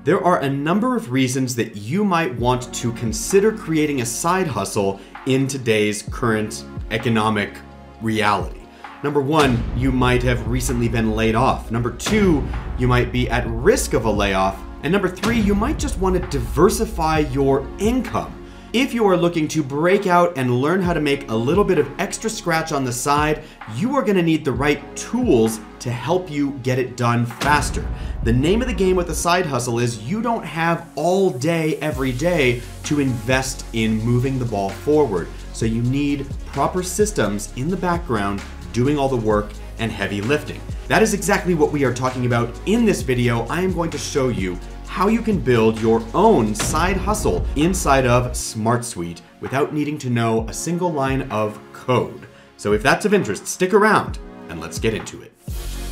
There are a number of reasons that you might want to consider creating a side hustle in today's current economic reality. Number one, you might have recently been laid off. Number two, you might be at risk of a layoff. And number three, you might just want to diversify your income. If you are looking to break out and learn how to make a little bit of extra scratch on the side, you are going to need the right tools to help you get it done faster. The name of the game with a side hustle is you don't have all day, every day to invest in moving the ball forward. So you need proper systems in the background doing all the work and heavy lifting. That is exactly what we are talking about in this video. I am going to show you how you can build your own side hustle inside of SmartSuite without needing to know a single line of code. So if that's of interest, stick around and let's get into it.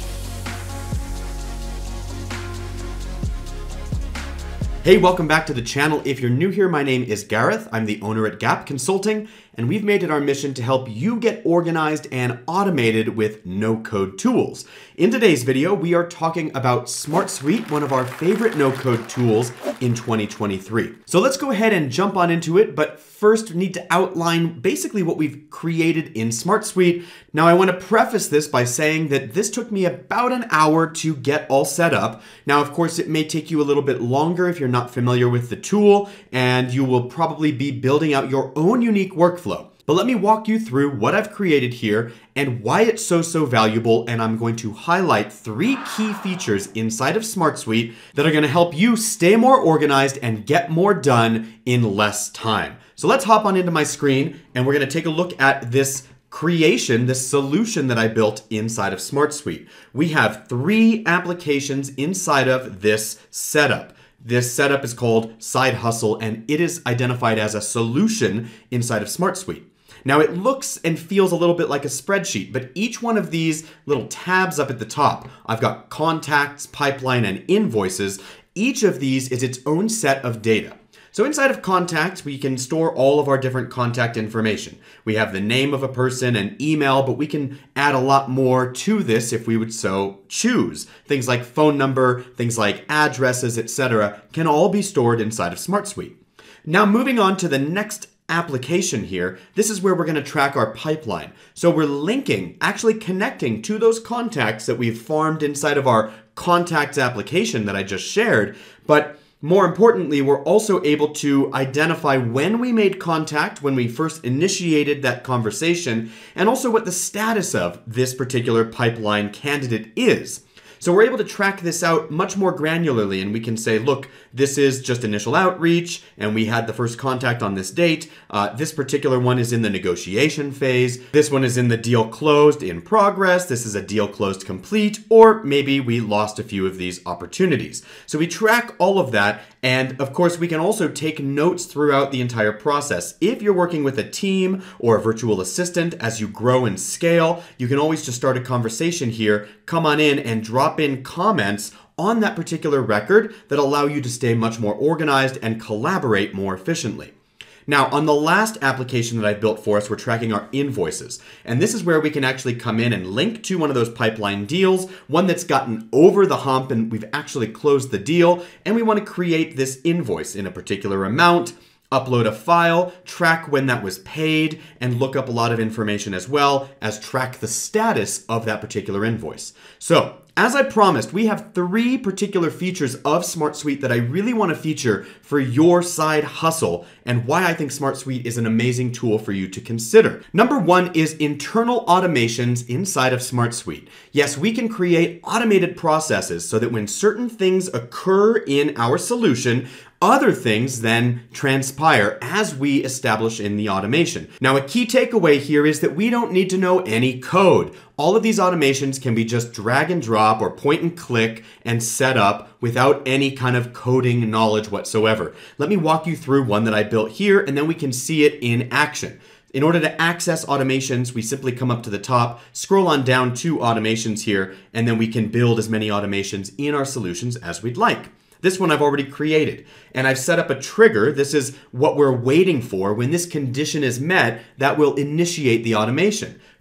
Hey, welcome back to the channel. If you're new here, my name is Gareth. I'm the owner at Gap Consulting, and we've made it our mission to help you get organized and automated with no-code tools. In today's video, we are talking about SmartSuite, one of our favorite no-code tools in 2023. So let's go ahead and jump on into it, but first we need to outline basically what we've created in SmartSuite. Now I want to preface this by saying that this took me about an hour to get all set up. Now, of course, it may take you a little bit longer if you're not familiar with the tool, and you will probably be building out your own unique workflow. But let me walk you through what I've created here and why it's so valuable, and I'm going to highlight 3 key features inside of SmartSuite that are going to help you stay more organized and get more done in less time. So let's hop on into my screen and we're going to take a look at this creation, this solution that I built inside of SmartSuite. We have 3 applications inside of this setup. This setup is called Side Hustle, and it is identified as a solution inside of SmartSuite. Now it looks and feels a little bit like a spreadsheet, but each one of these little tabs up at the top, I've got contacts, pipeline, and invoices. Each of these is its own set of data. So inside of contacts, we can store all of our different contact information. We have the name of a person and email, but we can add a lot more to this if we would so choose. Things like phone number, things like addresses, etc. can all be stored inside of SmartSuite. Now moving on to the next application here, this is where we're going to track our pipeline. So we're linking, actually connecting to those contacts that we've farmed inside of our contacts application that I just shared, but more importantly, we're also able to identify when we made contact, when we first initiated that conversation, and also what the status of this particular pipeline candidate is. So we're able to track this out much more granularly, and we can say, look, this is just initial outreach, and we had the first contact on this date. This particular one is in the negotiation phase. This one is in the deal closed in progress. This is a deal closed complete, or maybe we lost a few of these opportunities. So we track all of that, and of course, we can also take notes throughout the entire process. If you're working with a team or a virtual assistant as you grow and scale, you can always just start a conversation here, come on in and drop in comments on that particular record that allow you to stay much more organized and collaborate more efficiently. Now, on the last application that I built for us, we're tracking our invoices. And this is where we can actually come in and link to one of those pipeline deals, one that's gotten over the hump and we've actually closed the deal, and we want to create this invoice in a particular amount, upload a file, track when that was paid, and look up a lot of information as well as track the status of that particular invoice. So, as I promised, we have 3 particular features of SmartSuite that I really want to feature for your side hustle and why I think SmartSuite is an amazing tool for you to consider. Number 1 is internal automations inside of SmartSuite. Yes, we can create automated processes so that when certain things occur in our solution, other things then transpire as we establish in the automation. Now, a key takeaway here is that we don't need to know any code. All of these automations can be just drag and drop or point and click and set up without any kind of coding knowledge whatsoever. Let me walk you through one that I built here, and then we can see it in action. In order to access automations, we simply come up to the top, scroll on down to automations here, and then we can build as many automations in our solutions as we'd like. This one I've already created, and I've set up a trigger. This is what we're waiting for. When this condition is met, that will initiate the automation.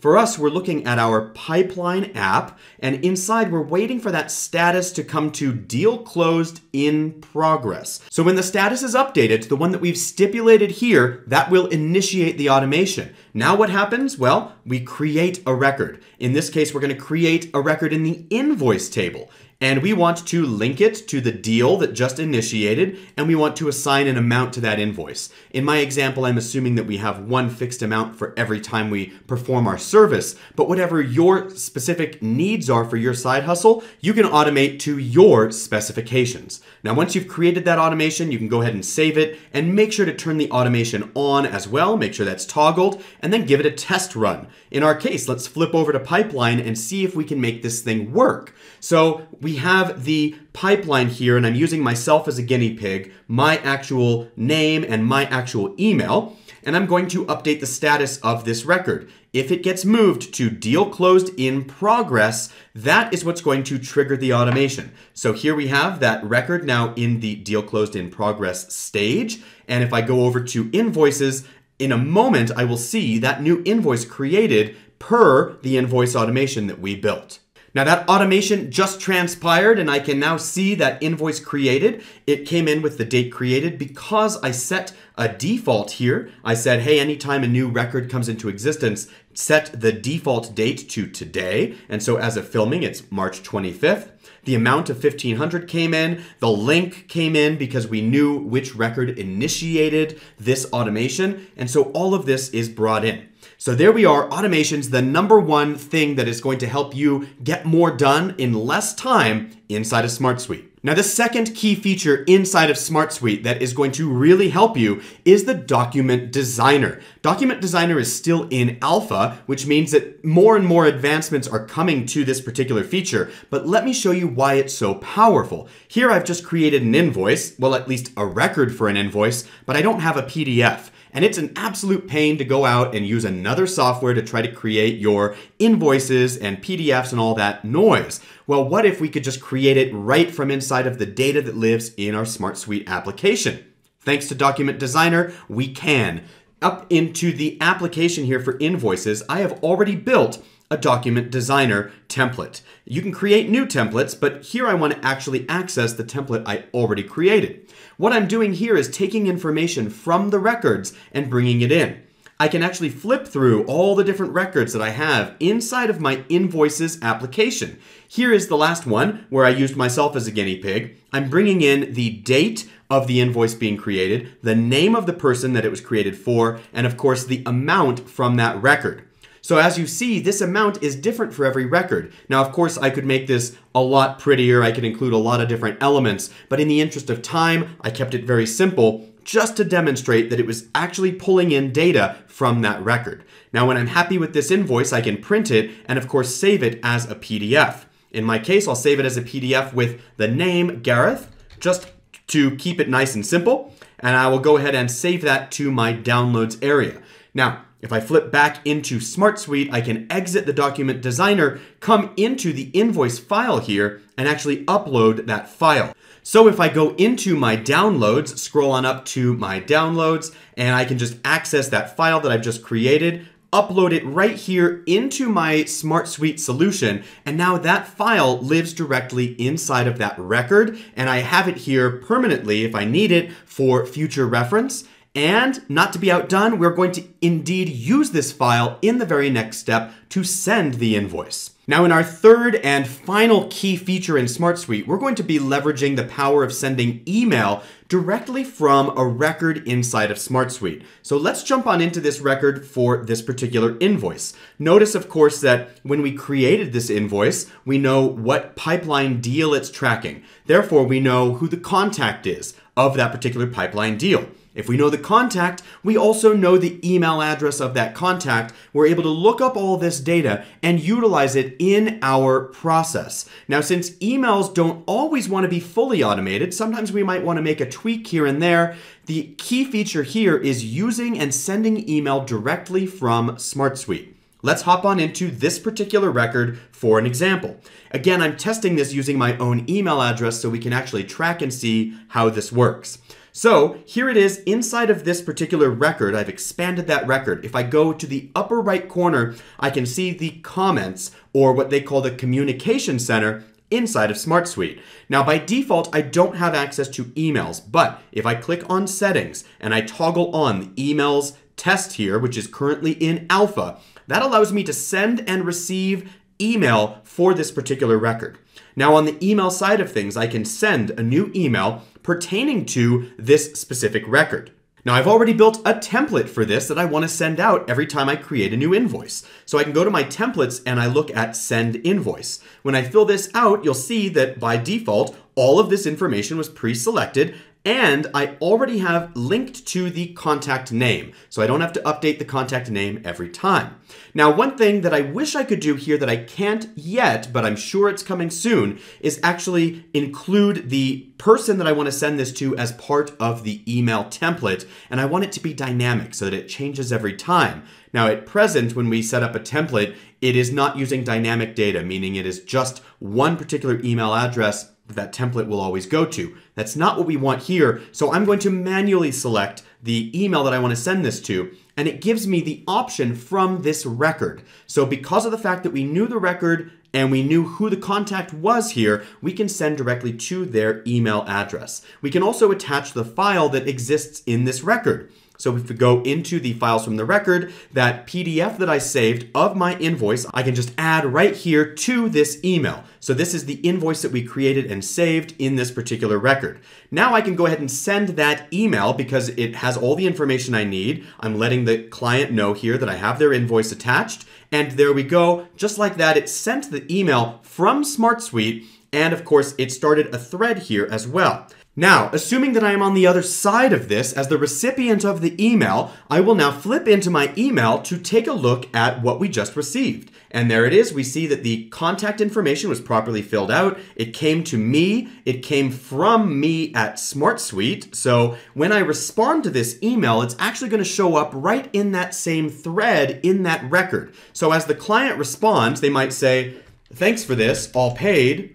For us, we're looking at our pipeline app, and inside we're waiting for that status to come to deal closed in progress. So when the status is updated to the one that we've stipulated here, that will initiate the automation. Now what happens? Well, we create a record. In this case, we're going to create a record in the invoice table. And we want to link it to the deal that just initiated, and we want to assign an amount to that invoice. In my example, I'm assuming that we have one fixed amount for every time we perform our service, but whatever your specific needs are for your side hustle, you can automate to your specifications. Now, once you've created that automation, you can go ahead and save it and make sure to turn the automation on as well, make sure that's toggled, and then give it a test run. In our case, let's flip over to pipeline and see if we can make this thing work. So we have the pipeline here, and I'm using myself as a guinea pig, my actual name and my actual email, and I'm going to update the status of this record. If it gets moved to deal closed in progress, that is what's going to trigger the automation. So here we have that record now in the deal closed in progress stage, and if I go over to invoices, in a moment I will see that new invoice created per the invoice automation that we built. Now that automation just transpired, and I can now see that invoice created. It came in with the date created because I set a default here. I said, hey, anytime a new record comes into existence, set the default date to today. And so as of filming, it's March 25th. The amount of 1,500 came in. The link came in because we knew which record initiated this automation. And so all of this is brought in. So there we are, automation's the number one thing that is going to help you get more done in less time inside of SmartSuite. Now, the second key feature inside of SmartSuite that is going to really help you is the Document Designer. Document Designer is still in alpha, which means that more and more advancements are coming to this particular feature, but let me show you why it's so powerful. Here I've just created an invoice, well, at least a record for an invoice, but I don't have a PDF. And it's an absolute pain to go out and use another software to try to create your invoices and PDFs and all that noise. Well, what if we could just create it right from inside of the data that lives in our SmartSuite application? Thanks to Document Designer, we can. Up into the application here for invoices, I have already built a Document Designer template. You can create new templates, but here I want to actually access the template I already created. What I'm doing here is taking information from the records and bringing it in. I can actually flip through all the different records that I have inside of my invoices application. Here is the last one where I used myself as a guinea pig. I'm bringing in the date of the invoice being created, the name of the person that it was created for, and of course the amount from that record. So as you see, this amount is different for every record. Now, of course, I could make this a lot prettier. I could include a lot of different elements, but in the interest of time, I kept it very simple just to demonstrate that it was actually pulling in data from that record. Now, when I'm happy with this invoice, I can print it and of course save it as a PDF. In my case, I'll save it as a PDF with the name Gareth, just to keep it nice and simple, and I will go ahead and save that to my downloads area. Now, if I flip back into SmartSuite, I can exit the Document Designer, come into the invoice file here, and actually upload that file. So if I go into my downloads, scroll on up to my downloads, and I can just access that file that I've just created, upload it right here into my SmartSuite solution, and now that file lives directly inside of that record, and I have it here permanently if I need it for future reference. And not to be outdone, we're going to indeed use this file in the very next step to send the invoice. Now, in our third and final key feature in SmartSuite, we're going to be leveraging the power of sending email directly from a record inside of SmartSuite. So let's jump on into this record for this particular invoice. Notice, of course, that when we created this invoice, we know what pipeline deal it's tracking. Therefore, we know who the contact is of that particular pipeline deal. If we know the contact, we also know the email address of that contact. We're able to look up all this data and utilize it in our process. Now, since emails don't always want to be fully automated, sometimes we might want to make a tweak here and there. The key feature here is using and sending email directly from SmartSuite. Let's hop on into this particular record for an example. Again, I'm testing this using my own email address so we can actually track and see how this works. So here it is inside of this particular record. I've expanded that record. If I go to the upper right corner, I can see the comments, or what they call the communication center, inside of SmartSuite. Now by default, I don't have access to emails, but if I click on settings and I toggle on the emails test here, which is currently in alpha, that allows me to send and receive email for this particular record. Now on the email side of things, I can send a new email pertaining to this specific record. Now I've already built a template for this that I want to send out every time I create a new invoice. So I can go to my templates and I look at send invoice. When I fill this out, you'll see that by default, all of this information was pre-selected and I already have linked to the contact name. So I don't have to update the contact name every time. Now, one thing that I wish I could do here that I can't yet, but I'm sure it's coming soon, is actually include the person that I want to send this to as part of the email template. And I want it to be dynamic so that it changes every time. Now, at present, when we set up a template, it is not using dynamic data, meaning it is just one particular email address that template will always go to. That's not what we want here, so I'm going to manually select the email that I want to send this to, and it gives me the option from this record. So because of the fact that we knew the record and we knew who the contact was here, we can send directly to their email address. We can also attach the file that exists in this record. So if we go into the files from the record, that PDF that I saved of my invoice, I can just add right here to this email. So this is the invoice that we created and saved in this particular record. Now I can go ahead and send that email because it has all the information I need. I'm letting the client know here that I have their invoice attached. And there we go. Just like that, it sent the email from SmartSuite. And of course, it started a thread here as well. Now, assuming that I am on the other side of this as the recipient of the email, I will now flip into my email to take a look at what we just received. And there it is. We see that the contact information was properly filled out. It came to me. It came from me at SmartSuite. So when I respond to this email, it's actually going to show up right in that same thread in that record. So as the client responds, they might say, "Thanks for this, all paid,"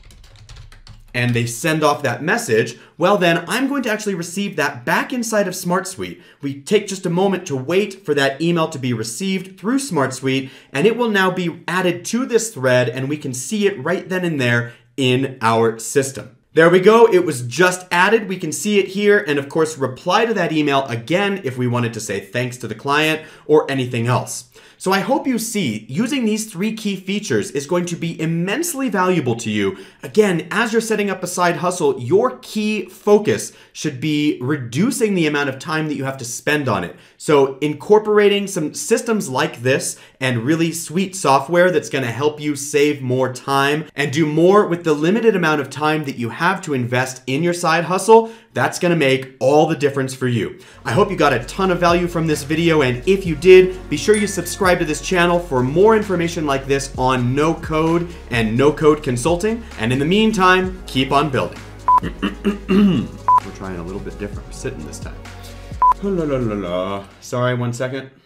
and they send off that message, well then I'm going to actually receive that back inside of SmartSuite. We take just a moment to wait for that email to be received through SmartSuite, and it will now be added to this thread, and we can see it right then and there in our system. There we go, it was just added. We can see it here, and of course reply to that email again if we wanted to say thanks to the client or anything else. So I hope you see using these 3 key features is going to be immensely valuable to you. Again, as you're setting up a side hustle, your key focus should be reducing the amount of time that you have to spend on it. So incorporating some systems like this and really sweet software that's going to help you save more time and do more with the limited amount of time that you have to invest in your side hustle, that's going to make all the difference for you. I hope you got a ton of value from this video, and if you did, be sure you subscribe to this channel for more information like this on no code and no code consulting. And in the meantime, keep on building. We're trying a little bit different. We're sitting this time. Sorry, 1 second.